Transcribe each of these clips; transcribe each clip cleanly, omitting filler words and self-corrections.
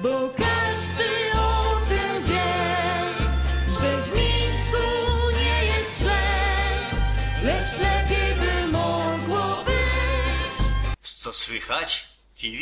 bo każdy o tym wie, że w Mińsku nie jest źle, lecz lepiej by mogło być. Co słychać? TV.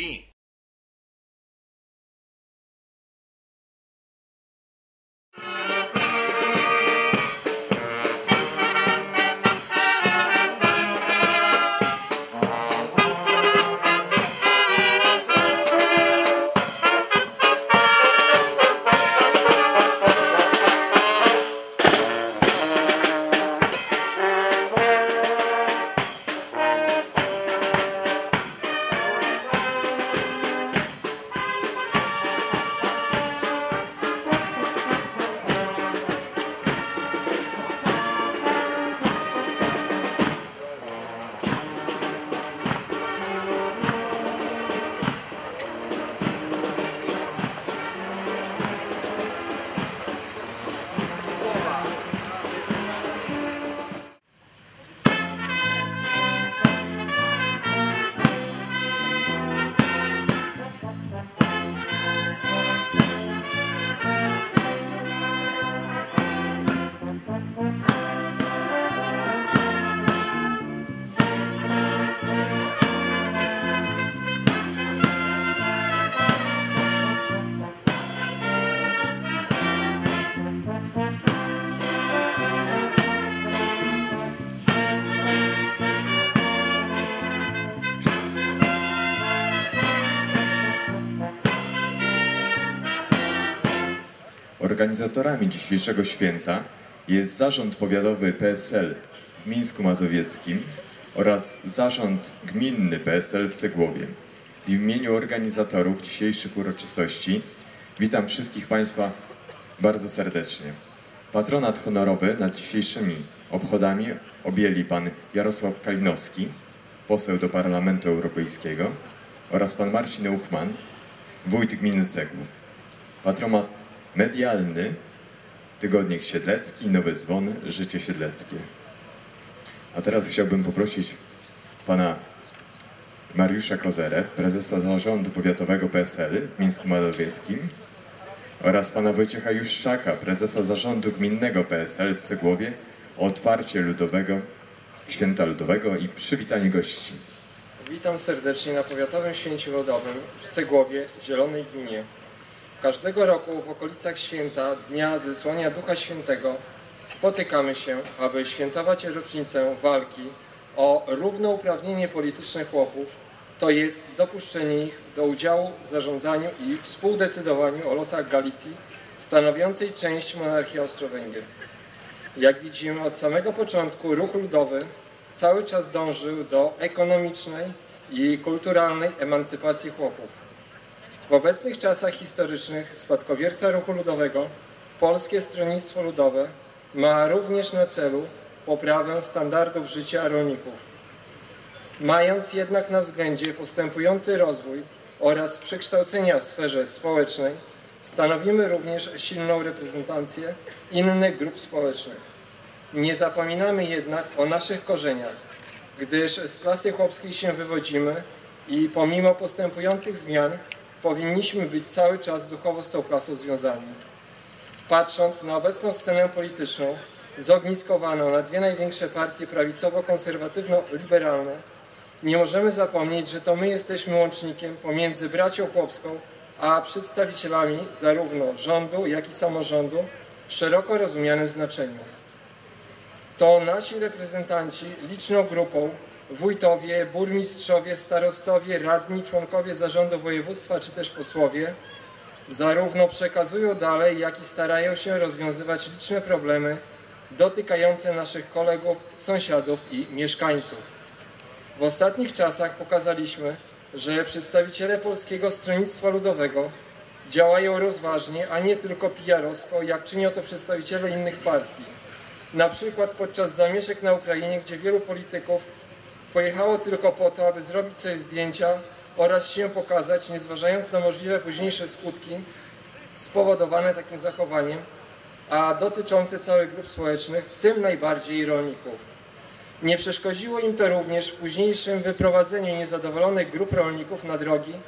Organizatorami dzisiejszego święta jest Zarząd Powiatowy PSL w Mińsku Mazowieckim oraz Zarząd Gminny PSL w Cegłowie. W imieniu organizatorów dzisiejszych uroczystości witam wszystkich Państwa bardzo serdecznie. Patronat honorowy nad dzisiejszymi obchodami objęli pan Jarosław Kalinowski, poseł do Parlamentu Europejskiego, oraz pan Marcin Uchman, wójt gminy Cegłów. Patronat medialny Tygodnik Siedlecki, Nowy Dzwon, Życie Siedleckie. A teraz chciałbym poprosić pana Mariusza Kozerę, prezesa Zarządu Powiatowego PSL w Mińsku Mazowieckim, oraz pana Wojciecha Juszczaka, prezesa Zarządu Gminnego PSL w Cegłowie, o otwarcie Święta Ludowego i przywitanie gości. Witam serdecznie na Powiatowym Święcie Ludowym w Cegłowie, Zielonej Gminie. Każdego roku w okolicach święta Dnia Zesłania Ducha Świętego spotykamy się, aby świętować rocznicę walki o równouprawnienie polityczne chłopów, to jest dopuszczenie ich do udziału w zarządzaniu i współdecydowaniu o losach Galicji, stanowiącej część monarchii Austro-Węgier. Jak widzimy, od samego początku ruch ludowy cały czas dążył do ekonomicznej i kulturalnej emancypacji chłopów. W obecnych czasach historycznych spadkobierca ruchu ludowego, Polskie Stronnictwo Ludowe, ma również na celu poprawę standardów życia rolników. Mając jednak na względzie postępujący rozwój oraz przekształcenia w sferze społecznej, stanowimy również silną reprezentację innych grup społecznych. Nie zapominamy jednak o naszych korzeniach, gdyż z klasy chłopskiej się wywodzimy i pomimo postępujących zmian powinniśmy być cały czas duchowo z tą klasą związani. Patrząc na obecną scenę polityczną, zogniskowaną na dwie największe partie prawicowo-konserwatywno-liberalne, nie możemy zapomnieć, że to my jesteśmy łącznikiem pomiędzy bracią chłopską a przedstawicielami zarówno rządu, jak i samorządu w szeroko rozumianym znaczeniu. To nasi reprezentanci liczną grupą, wójtowie, burmistrzowie, starostowie, radni, członkowie zarządu województwa czy też posłowie, zarówno przekazują dalej, jak i starają się rozwiązywać liczne problemy dotykające naszych kolegów, sąsiadów i mieszkańców. W ostatnich czasach pokazaliśmy, że przedstawiciele Polskiego Stronnictwa Ludowego działają rozważnie, a nie tylko PR-owsko, jak czynią to przedstawiciele innych partii. Na przykład podczas zamieszek na Ukrainie, gdzie wielu polityków pojechało tylko po to, aby zrobić sobie zdjęcia oraz się pokazać, nie zważając na możliwe późniejsze skutki spowodowane takim zachowaniem, a dotyczące całych grup społecznych, w tym najbardziej rolników. Nie przeszkodziło im to również w późniejszym wyprowadzeniu niezadowolonych grup rolników na drogi,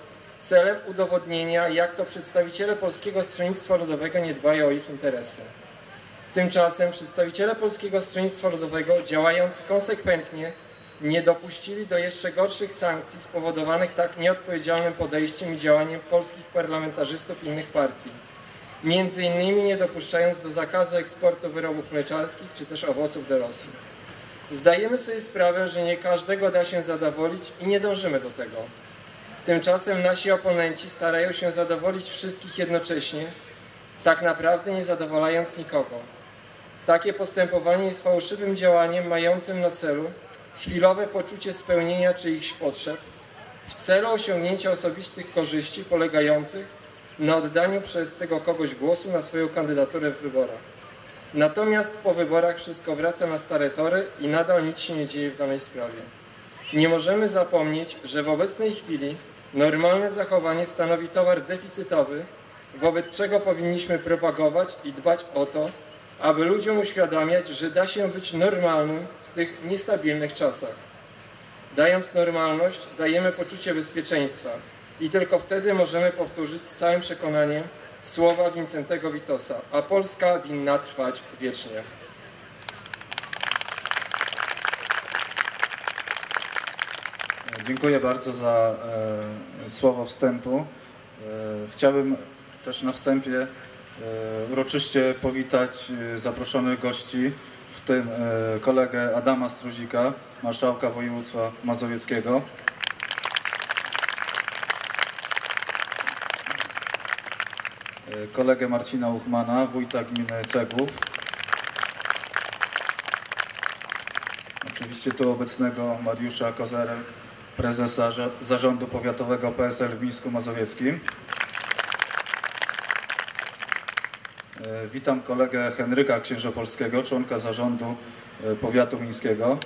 celem udowodnienia, jak to przedstawiciele Polskiego Stronnictwa Ludowego nie dbają o ich interesy. Tymczasem przedstawiciele Polskiego Stronnictwa Ludowego, działając konsekwentnie, nie dopuścili do jeszcze gorszych sankcji spowodowanych tak nieodpowiedzialnym podejściem i działaniem polskich parlamentarzystów innych partii. Między innymi nie dopuszczając do zakazu eksportu wyrobów mleczarskich czy też owoców do Rosji. Zdajemy sobie sprawę, że nie każdego da się zadowolić i nie dążymy do tego. Tymczasem nasi oponenci starają się zadowolić wszystkich jednocześnie, tak naprawdę nie zadowalając nikogo. Takie postępowanie jest fałszywym działaniem mającym na celu chwilowe poczucie spełnienia czyichś potrzeb w celu osiągnięcia osobistych korzyści polegających na oddaniu przez tego kogoś głosu na swoją kandydaturę w wyborach. Natomiast po wyborach wszystko wraca na stare tory i nadal nic się nie dzieje w danej sprawie. Nie możemy zapomnieć, że w obecnej chwili normalne zachowanie stanowi towar deficytowy, wobec czego powinniśmy propagować i dbać o to, aby ludziom uświadamiać, że da się być normalnym w tych niestabilnych czasach. Dając normalność, dajemy poczucie bezpieczeństwa i tylko wtedy możemy powtórzyć z całym przekonaniem słowa Wincentego Witosa, a Polska winna trwać wiecznie. Dziękuję bardzo za słowo wstępu. Chciałbym też na wstępie uroczyście powitać zaproszonych gości, w tym kolegę Adama Struzika, marszałka województwa mazowieckiego. Kolegę Marcina Uchmana, wójta gminy Cegłów. Oczywiście tu obecnego Mariusza Kozerę, prezesa Zarządu Powiatowego PSL w Mińsku Mazowieckim. Witam kolegę Henryka Księżopolskiego, członka Zarządu Powiatu Mińskiego.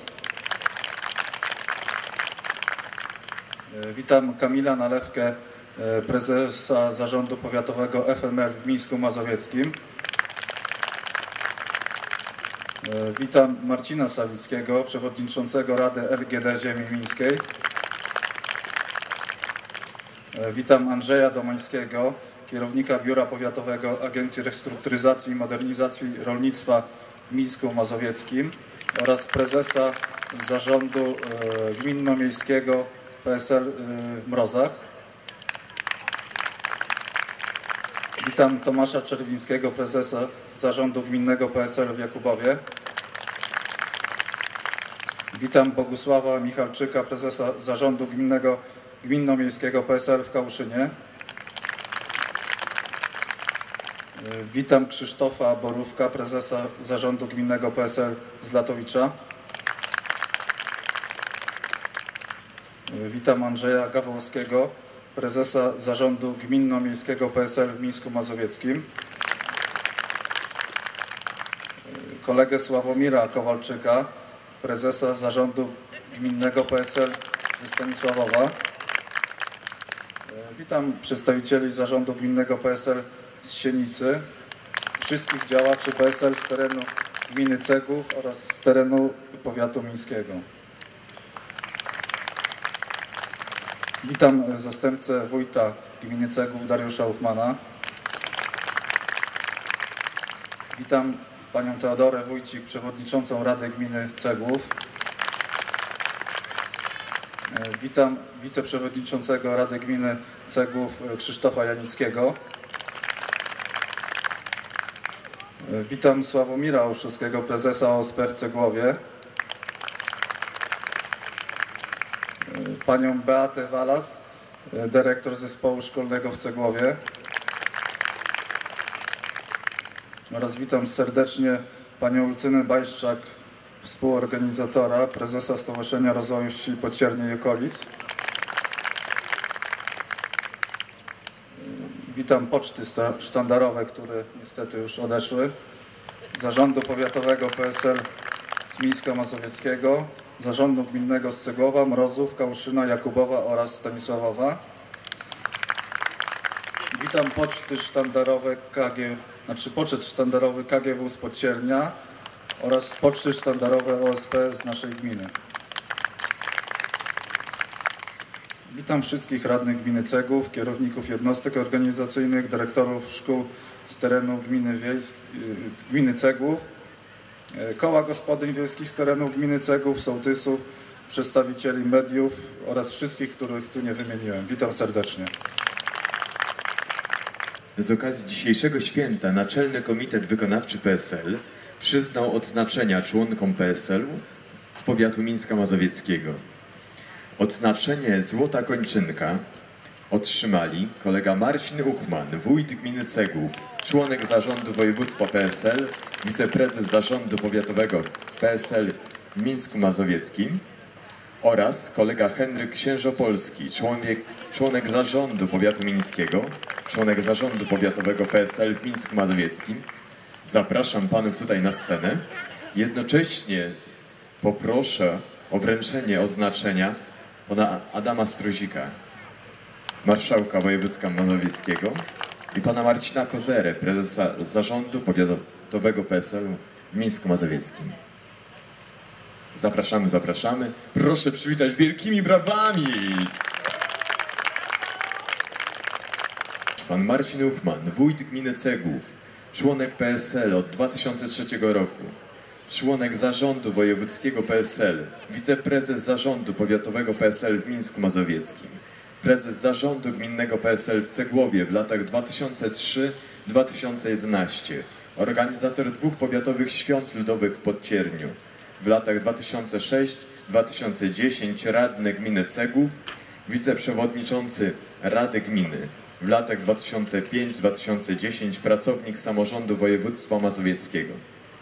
Witam Kamila Nalewkę, prezesa Zarządu Powiatowego FML w Mińsku Mazowieckim. Witam Marcina Sawickiego, przewodniczącego Rady LGD Ziemi Mińskiej. Witam Andrzeja Domańskiego, kierownika Biura Powiatowego Agencji Restrukturyzacji i Modernizacji Rolnictwa w Mińsku Mazowieckim oraz prezesa Zarządu Gminno-Miejskiego PSL w Mrozach. Witam Tomasza Czerwińskiego, prezesa Zarządu Gminnego PSL w Jakubowie. Witam Bogusława Michalczyka, prezesa Zarządu Gminno-Miejskiego PSL w Kałuszynie. Witam Krzysztofa Borówka, prezesa Zarządu Gminnego PSL z Latowicza. Witam Andrzeja Gawłowskiego, prezesa Zarządu Gminno-Miejskiego PSL w Mińsku Mazowieckim. Kolegę Sławomira Kowalczyka, prezesa Zarządu Gminnego PSL ze Stanisławowa. Witam przedstawicieli Zarządu Gminnego PSL z Sienicy, wszystkich działaczy PSL z terenu gminy Cegłów oraz z terenu powiatu mińskiego. Witam zastępcę wójta gminy Cegłów Dariusza Uchmana. Witam panią Teodorę Wójcik, przewodniczącą Rady Gminy Cegłów. Witam wiceprzewodniczącego Rady Gminy Cegłów Krzysztofa Janickiego. Witam Sławomira Olszewskiego, prezesa OSP w Cegłowie. Panią Beatę Walas, dyrektor zespołu szkolnego w Cegłowie. Oraz witam serdecznie panią Lucynę Bajszczak, współorganizatora, prezesa Stowarzyszenia Rozwoju Wsi Podciernie i Okolic. Witam poczty sztandarowe, które niestety już odeszły. Zarządu Powiatowego PSL z Mińska Mazowieckiego, Zarządu Gminnego z Cegłowa, Mrozów, Kałuszyna, Jakubowa oraz Stanisławowa. Witam poczty sztandarowe poczet sztandarowy KGW z Podciernia oraz poczty sztandarowe OSP z naszej gminy. Witam wszystkich radnych gminy Cegłów, kierowników jednostek organizacyjnych, dyrektorów szkół z terenu gminy Cegłów, koła gospodyń wiejskich z terenu gminy Cegłów, sołtysów, przedstawicieli mediów oraz wszystkich, których tu nie wymieniłem. Witam serdecznie. Z okazji dzisiejszego święta Naczelny Komitet Wykonawczy PSL przyznał odznaczenia członkom PSL-u z powiatu Mińska Mazowieckiego. Odznaczenie Złota Kończynka otrzymali kolega Marcin Uchman, wójt gminy Cegłów, członek zarządu województwa PSL, wiceprezes zarządu powiatowego PSL w Mińsku Mazowieckim oraz kolega Henryk Księżopolski, członek zarządu powiatu mińskiego, członek zarządu powiatowego PSL w Mińsku Mazowieckim. Zapraszam panów tutaj na scenę. Jednocześnie poproszę o wręczenie oznaczenia pana Adama Struzika, marszałka województwa mazowieckiego, i pana Marcina Kozerę, prezesa zarządu powiatowego PSL-u w Mińsku Mazowieckim. Zapraszamy, zapraszamy. Proszę przywitać wielkimi brawami pan Marcin Uchman, wójt gminy Cegłów, członek PSL od 2003 roku, członek zarządu wojewódzkiego PSL, wiceprezes zarządu powiatowego PSL w Mińsku Mazowieckim, prezes zarządu gminnego PSL w Cegłowie w latach 2003-2011, organizator 2 powiatowych świąt ludowych w Podcierniu, w latach 2006-2010 radny gminy Cegłów, wiceprzewodniczący Rady Gminy, w latach 2005-2010 pracownik samorządu województwa mazowieckiego.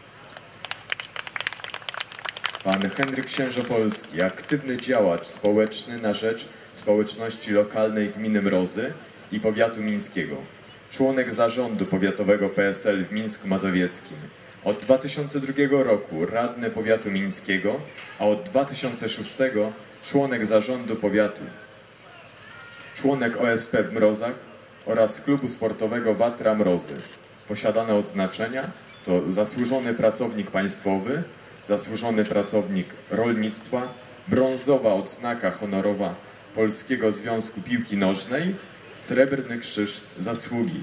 Pan Henryk Księżopolski, aktywny działacz społeczny na rzecz społeczności lokalnej gminy Mrozy i powiatu mińskiego, członek zarządu powiatowego PSL w Mińsku Mazowieckim, od 2002 roku radny powiatu mińskiego, a od 2006 członek zarządu powiatu, członek OSP w Mrozach oraz klubu sportowego Watra Mrozy. Posiadane odznaczenia to zasłużony pracownik państwowy, zasłużony pracownik rolnictwa, brązowa odznaka honorowa Polskiego Związku Piłki Nożnej, Srebrny Krzyż Zasługi.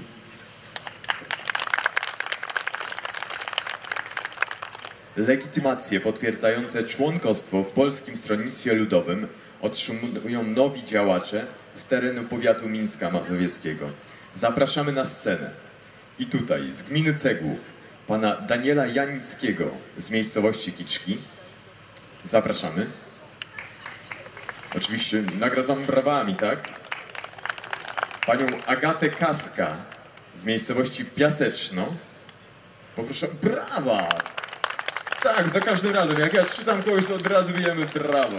Legitymacje potwierdzające członkostwo w Polskim Stronnictwie Ludowym otrzymują nowi działacze z terenu powiatu Mińska Mazowieckiego. Zapraszamy na scenę. I tutaj z gminy Cegłów pana Daniela Janickiego z miejscowości Kiczki. Zapraszamy. Oczywiście nagradzamy brawami, tak? Panią Agatę Kaska z miejscowości Piaseczno. Poproszę, brawa! Tak, za każdym razem. Jak ja czytam kogoś, to od razu wiemy brawo.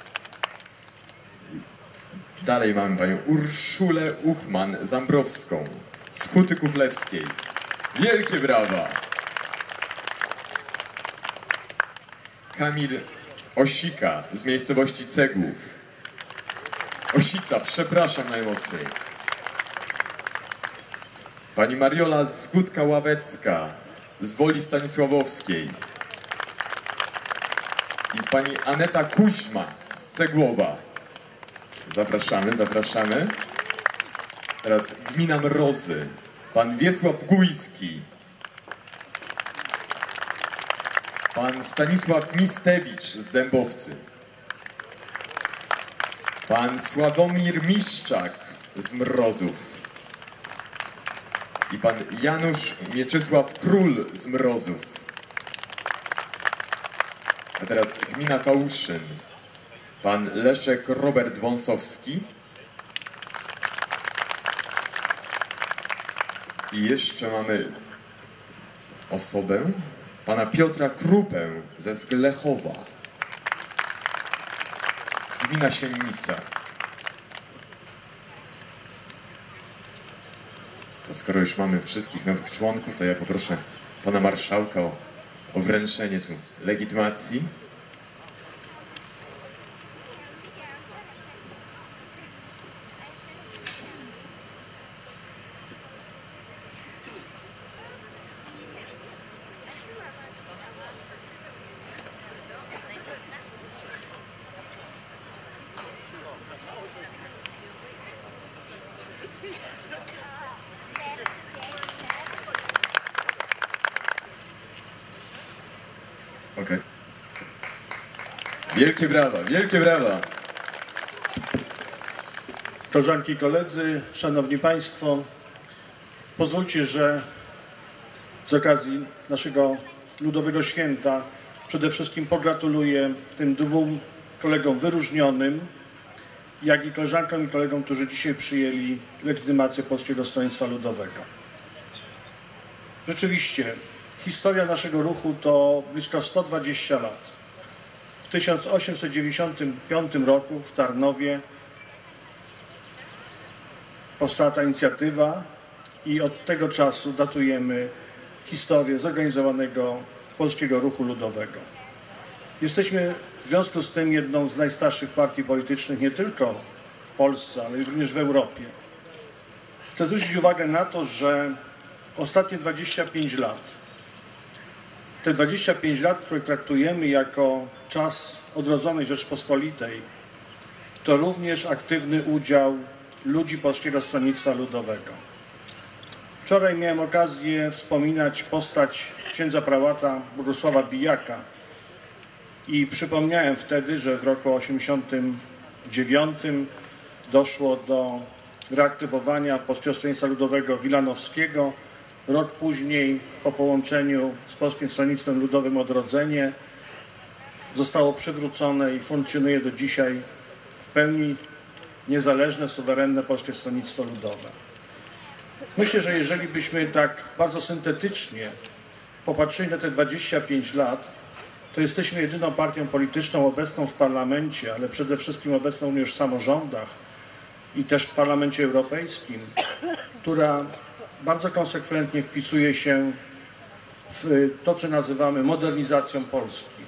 Dalej mamy panią Urszulę Uchman-Zambrowską z Huty Kuflewskiej. Wielkie brawa! Kamil Osika z miejscowości Cegłów. Osica, przepraszam najmocniej. Pani Mariola Zgódka-Ławecka z Woli Stanisławowskiej. I pani Aneta Kuźma z Cegłowa. Zapraszamy, zapraszamy. Teraz gmina Mrozy. Pan Wiesław Gujski. Pan Stanisław Mistewicz z Dębowcy. Pan Sławomir Miszczak z Mrozów. I pan Janusz Mieczysław Król z Mrozów. A teraz gmina Kałuszyn. Pan Leszek Robert Wąsowski. I jeszcze mamy osobę, pana Piotra Krupę ze Zglechowa. Gmina Siennica. To skoro już mamy wszystkich nowych członków, to ja poproszę pana marszałka o wręczenie tu legitymacji. Wielkie brawa, wielkie brawa. Koleżanki i koledzy, szanowni państwo, pozwólcie, że z okazji naszego ludowego święta przede wszystkim pogratuluję tym dwóm kolegom wyróżnionym, jak i koleżankom i kolegom, którzy dzisiaj przyjęli legitymację Polskiego Stronnictwa Ludowego. Rzeczywiście, historia naszego ruchu to blisko 120 lat. W 1895 roku w Tarnowie powstała ta inicjatywa i od tego czasu datujemy historię zorganizowanego Polskiego Ruchu Ludowego. Jesteśmy w związku z tym jedną z najstarszych partii politycznych nie tylko w Polsce, ale również w Europie. Chcę zwrócić uwagę na to, że ostatnie 25 lat, te 25 lat, które traktujemy jako czas odrodzonej Rzeczpospolitej, to również aktywny udział ludzi Polskiego Stronnictwa Ludowego. Wczoraj miałem okazję wspominać postać księdza prałata Bogusława Bijaka i przypomniałem wtedy, że w roku 1989 doszło do reaktywowania Polskiego Stronnictwa Ludowego Wilanowskiego. Rok później, po połączeniu z Polskim Stronnictwem Ludowym Odrodzenie, zostało przywrócone i funkcjonuje do dzisiaj w pełni niezależne, suwerenne Polskie Stronnictwo Ludowe. Myślę, że jeżeli byśmy tak bardzo syntetycznie popatrzyli na te 25 lat, to jesteśmy jedyną partią polityczną obecną w parlamencie, ale przede wszystkim obecną również w samorządach i też w Parlamencie Europejskim, która bardzo konsekwentnie wpisuje się w to, co nazywamy modernizacją Polski.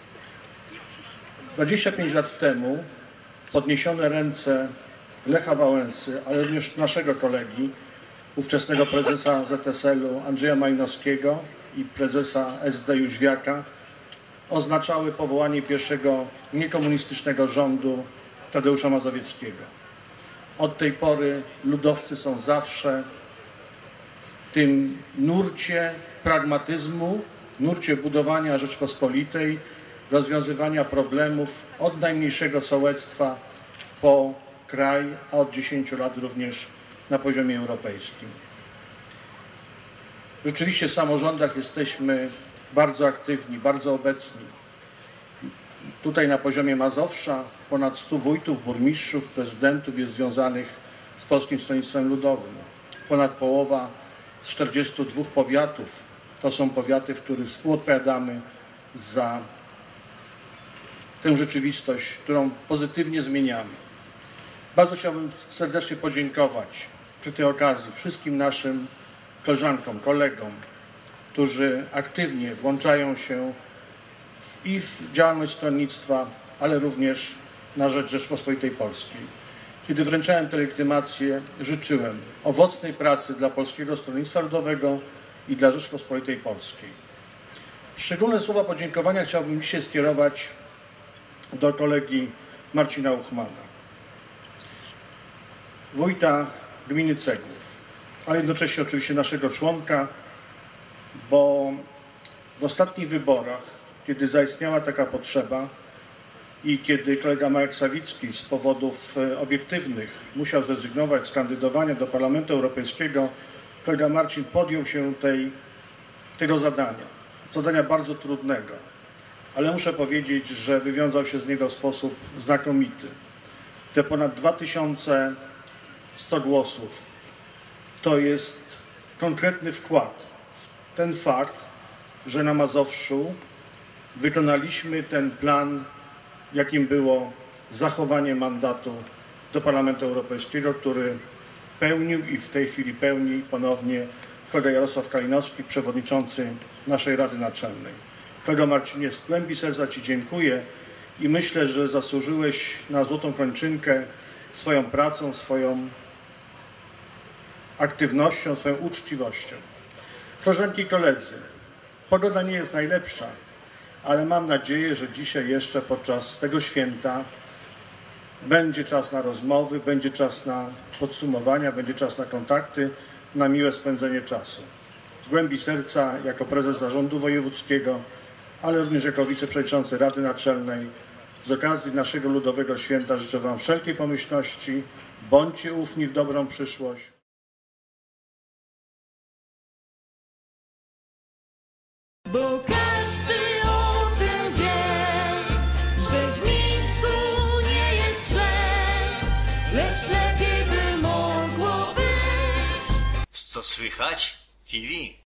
25 lat temu podniesione ręce Lecha Wałęsy, ale również naszego kolegi, ówczesnego prezesa ZSL-u Andrzeja Majnowskiego i prezesa SD Jóźwiaka, oznaczały powołanie pierwszego niekomunistycznego rządu Tadeusza Mazowieckiego. Od tej pory ludowcy są zawsze w tym nurcie pragmatyzmu, nurcie budowania Rzeczpospolitej, rozwiązywania problemów od najmniejszego sołectwa po kraj, a od 10 lat również na poziomie europejskim. Rzeczywiście w samorządach jesteśmy bardzo aktywni, bardzo obecni. Tutaj na poziomie Mazowsza ponad 100 wójtów, burmistrzów, prezydentów jest związanych z Polskim Stronnictwem Ludowym. Ponad połowa z 42 powiatów to są powiaty, w których współodpowiadamy za tę rzeczywistość, którą pozytywnie zmieniamy. Bardzo chciałbym serdecznie podziękować przy tej okazji wszystkim naszym koleżankom, kolegom, którzy aktywnie włączają się w działalność stronnictwa, ale również na rzecz Rzeczpospolitej Polskiej. Kiedy wręczałem tę legitymację, życzyłem owocnej pracy dla Polskiego Stronnictwa Ludowego i dla Rzeczpospolitej Polskiej. Szczególne słowa podziękowania chciałbym dzisiaj skierować do kolegi Marcina Uchmana, wójta gminy Cegłów, ale jednocześnie oczywiście naszego członka, bo w ostatnich wyborach, kiedy zaistniała taka potrzeba i kiedy kolega Marek Sawicki z powodów obiektywnych musiał zrezygnować z kandydowania do Parlamentu Europejskiego, kolega Marcin podjął się tego zadania bardzo trudnego, ale muszę powiedzieć, że wywiązał się z niego w sposób znakomity. Te ponad 2100 głosów to jest konkretny wkład w ten fakt, że na Mazowszu wykonaliśmy ten plan, jakim było zachowanie mandatu do Parlamentu Europejskiego, który pełnił i w tej chwili pełni ponownie kolega Jarosław Kalinowski, przewodniczący naszej Rady Naczelnej. Kolego Marcinie, z głębi serca Ci dziękuję i myślę, że zasłużyłeś na złotą kończynkę swoją pracą, swoją aktywnością, swoją uczciwością. Koleżanki i koledzy, pogoda nie jest najlepsza, ale mam nadzieję, że dzisiaj jeszcze podczas tego święta będzie czas na rozmowy, będzie czas na podsumowania, będzie czas na kontakty, na miłe spędzenie czasu. Z głębi serca, jako prezes Zarządu Wojewódzkiego, ale również jako wiceprzewodniczący Rady Naczelnej, Z okazji naszego ludowego święta życzę Wam wszelkiej pomyślności, bądźcie ufni w dobrą przyszłość. Bo każdy o tym wie, że w Mińsku nie jest źle, lecz lepiej by mogło być. Co słychać? TV.